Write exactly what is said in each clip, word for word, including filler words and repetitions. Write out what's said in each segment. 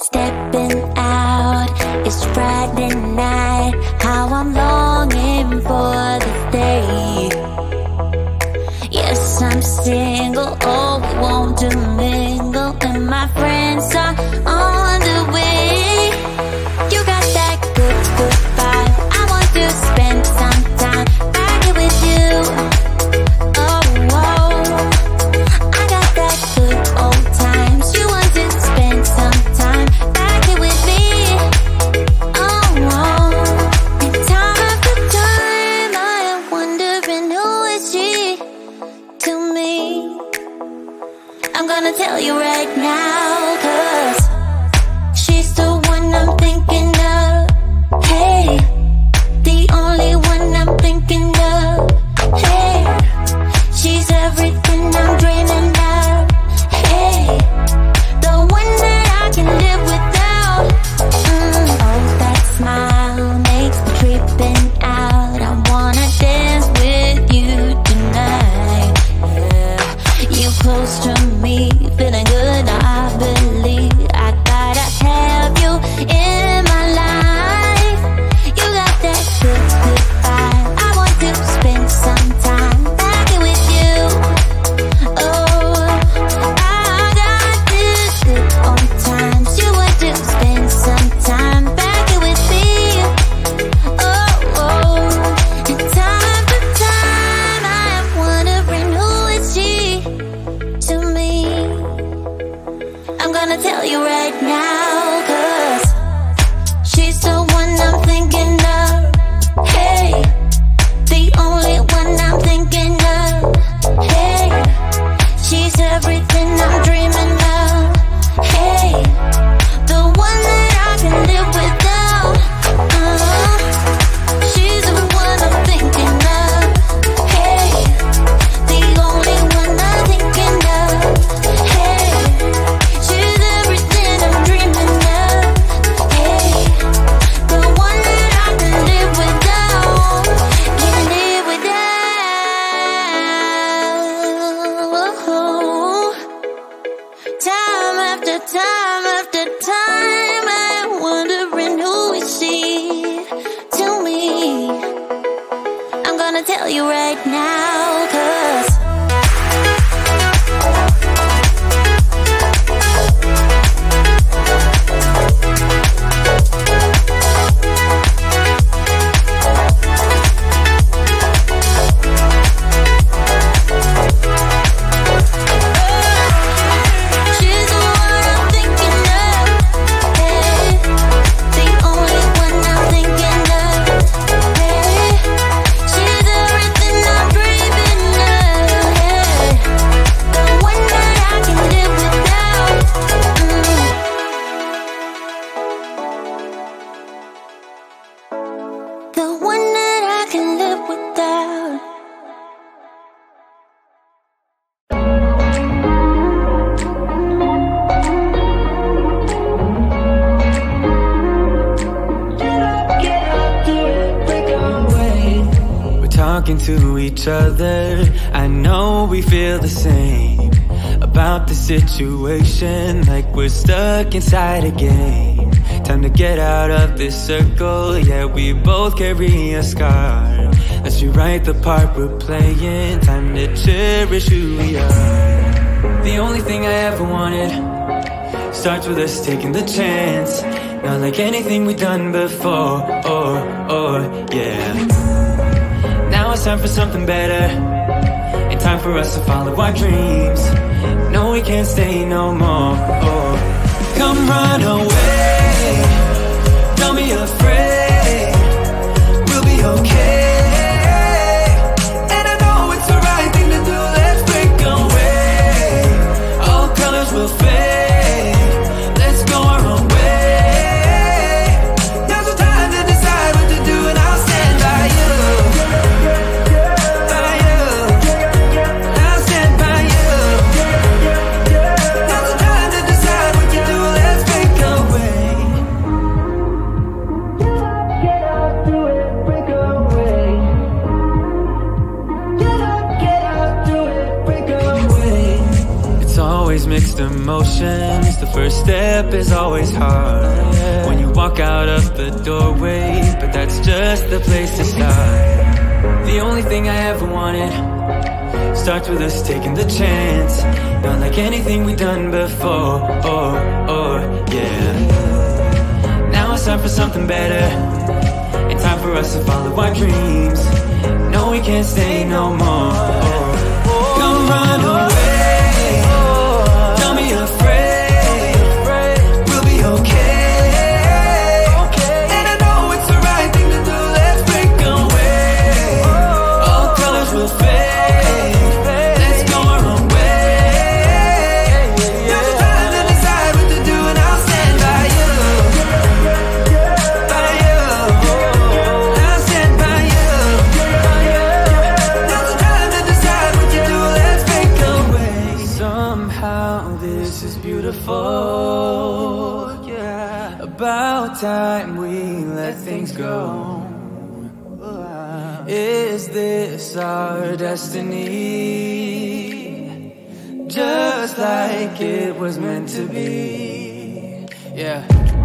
Stepping out, it's Friday night. How I'm longing for this day. Yes, I'm single, oh, we want to mingle, and my friends are on the way. You got that good, good vibe. I want to spend some time back here with you. Oh, oh, I got that good old times. You want to spend some time back here with me. Oh, oh, and time after time I am wondering who is she to me. I'm gonna tell you right now, 'cause she's the one I'm thinking of. Hey, the only one I'm thinking of. Hey, she's everything I'm dreaming of. Hey, the one that I can live without. Mm. Oh, that smile makes me tripping out. I wanna dance with you tonight. Yeah, you close to me, feeling good. I believe I gotta have you in my life. You got that good, good vibe. I want to spend some time back here with you. Oh, I got this good old times. You want to spend some time back here with me. Oh, oh, and time after time I am wondering who is she to me. I'm gonna tell you right now, 'cause she's the one I'm thinking of. Hey, the only one I'm thinking of. Hey, she's everything I'm dreaming of. Hey, the one that I can live without. Uh, she's the one I'm thinking of. Hey, the only one I'm thinking of. Hey, she's everything I'm dreaming of. Hey, the one that I can live without. Can live without. Time after time after time I'm wondering who is she to me. I'm gonna tell you right now, 'cause she's the one I'm thinking of. Hey, the only one I'm thinking of. Hey, she's everything I'm dreaming of. Hey, the one that I can live without. Mm. The one that I can live without. We're talking to each other. I know we feel the same about the situation, like we're stuck inside a game. Time to get out of this circle. Yeah, we both carry a scar. Let's rewrite the part we're playing. Time to cherish who we are. The only thing I ever wanted starts with us taking the chance. Not like anything we've done before. Or, or, yeah. Now it's time for something better, and time for us to follow our dreams. No, we can't stay no more. Oh, come run away. Don't be afraid. We'll be okay. And I know it's the right thing to do. Let's break away. All colors will fade. Let's go our own way. Now's the time to decide what to do, and I'll stand by you. By you. I'll stand by you. Now's the time to decide what to do. Let's break away. Get out, do it, break away. always mixed emotions. The first step is always hard when you walk out of the doorway, but that's just the place to start. The only thing I ever wanted starts with us taking the chance. Not like anything we've done before, oh, oh, yeah. Now it's time for something better, and time for us to follow our dreams. No, we can't stay no more, oh. Come run away. About time we let things go. Is this our destiny? Just like it was meant to be. Yeah.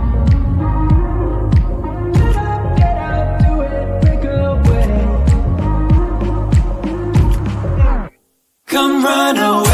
Come run away.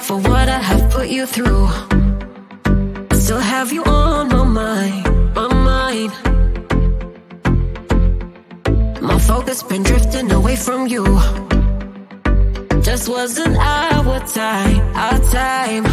for what I have put you through. I still have you on my mind, my mind. My focus been drifting away from you. Just wasn't our time, our time.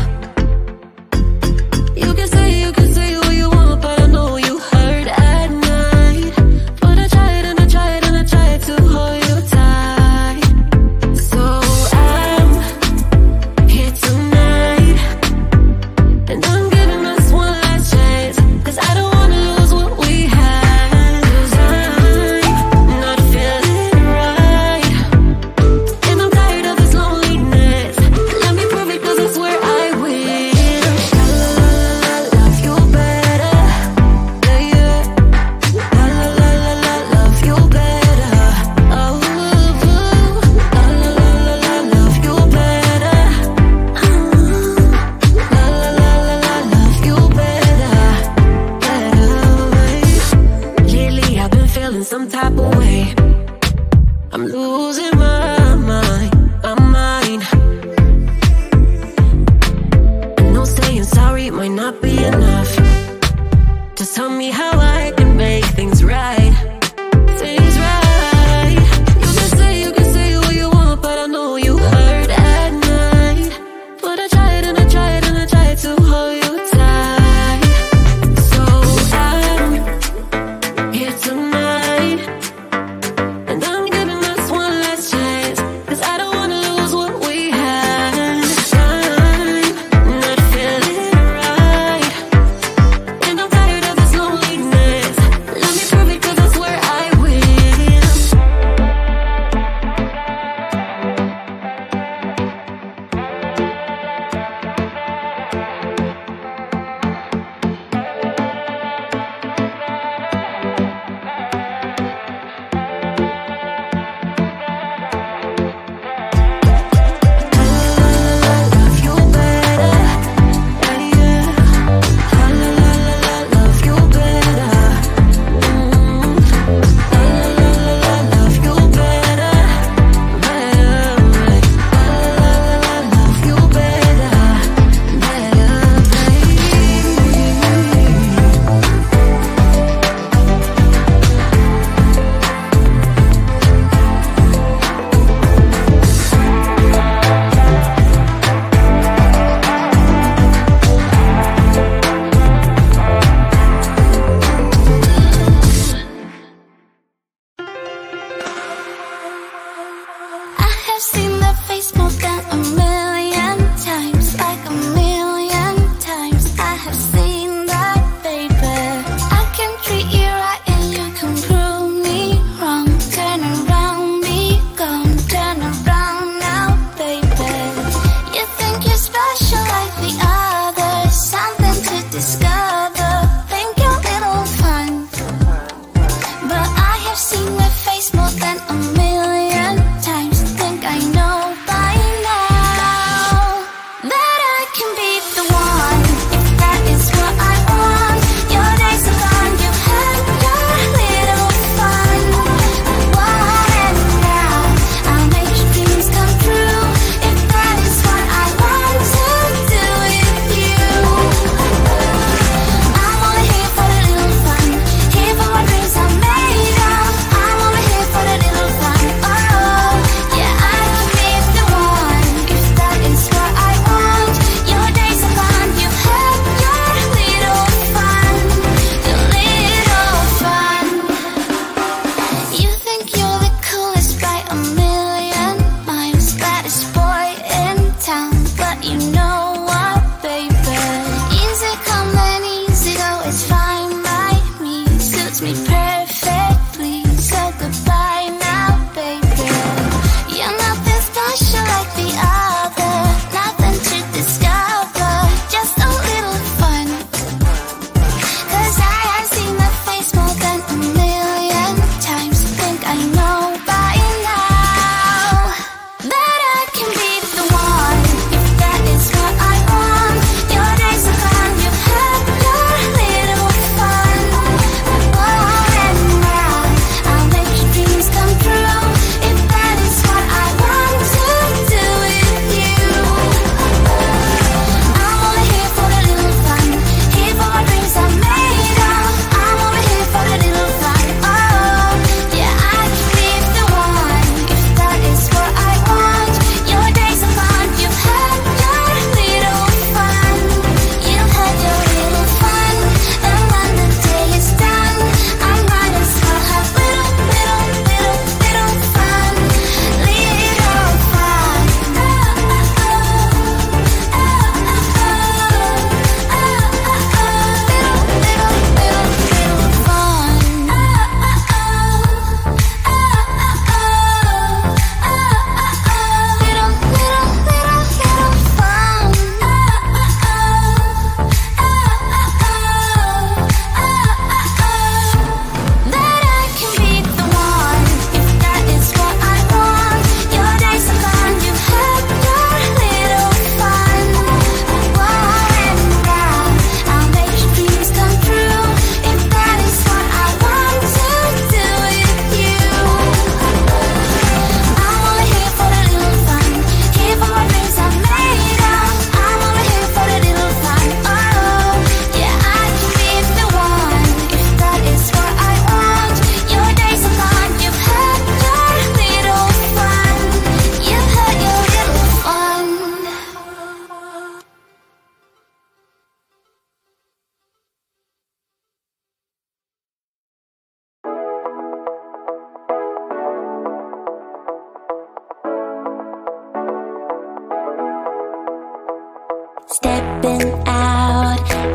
You can say, you can say what you want, but I know you hurt at night. But I tried and I tried and I tried to hold you tight. So I'm here tonight, and I'm giving us one last chance, 'cause I don't wanna lose what we had. 'Cause I'm not feeling right, and I'm tired of this loneliness. Let me prove it, 'cause I swear I will. La la la la, love you better. Yeah, yeah. La la la la la, love you better. Oh, ooh, ooh. La la la la la, love you better. La la la la la, love you better. Better. Lately I've been feeling some type of way. I'm losing my mind, my mind. I know saying sorry might not be enough. Just tell me how I can make things right, things right. You can say, you can say what you want, but I know you hurt at night. But I tried and I tried and I tried to hold you tight. So I'm here tonight, and I'm giving us one last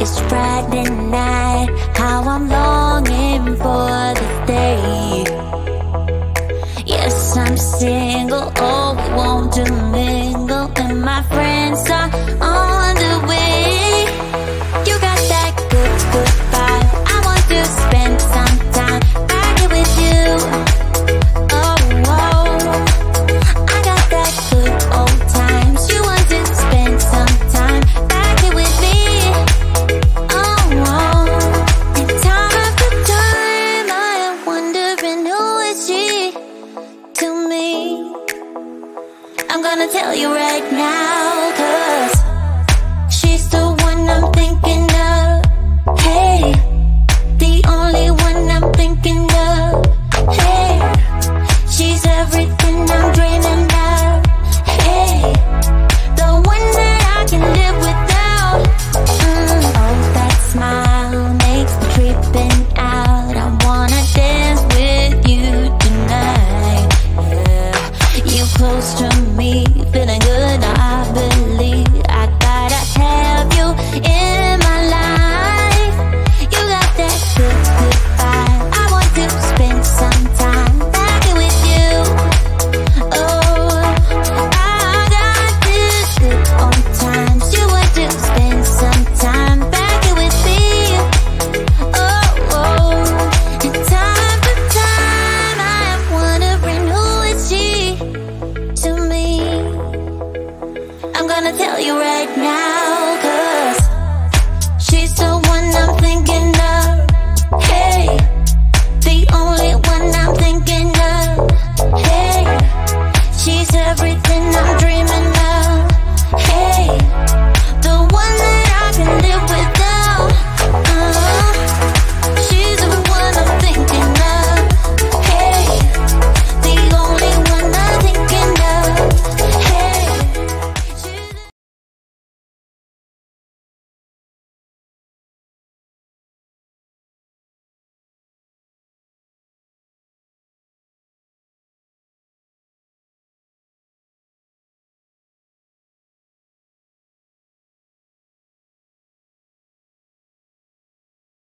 It's Friday night, how I'm longing for this day. Yes, I'm single, oh, we want to mingle, and my friends are on the way. You got that good, good vibe, I want to spend some time back here with you. Oh, oh, I got that good old times. You want to spend some time back here with me. Oh, oh, and time after time I am wondering who is she to me. I'm gonna tell you right now.